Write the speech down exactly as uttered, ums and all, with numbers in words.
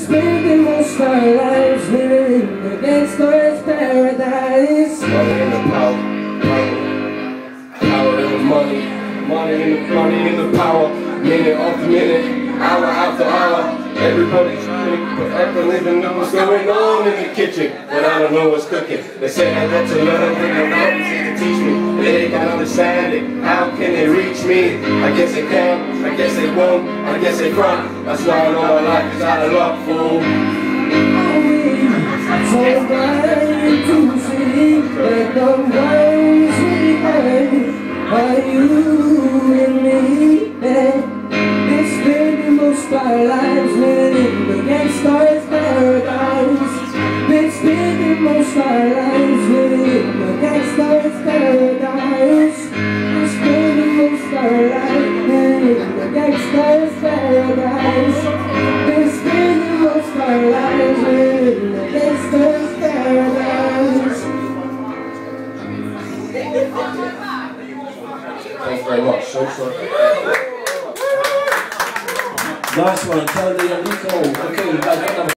spending most of our lives living in the gangster's paradise. Money in the power, power, power in the money, money in the money in the power, minute after minute, hour after hour. Everybody's trying to forever living know what's going on in the kitchen, but I don't know what's cooking. They say I got to learn, but they don't need to teach me. They can understand it. How can they reach me? I guess they can, I guess they won't, I guess they front. That's why I know my life is out of luck, fool. So blind to see that the ones we had are you and me. Been spending most of our lives living in the gangster's paradise. Been spending most of our lives living in the gangster's paradise. Been spending most of our lives living in the gangster's paradise. Been spending most of our lives living in the gangster's paradise. Thanks very much. So short. Nice one, tell the Nico. Okay,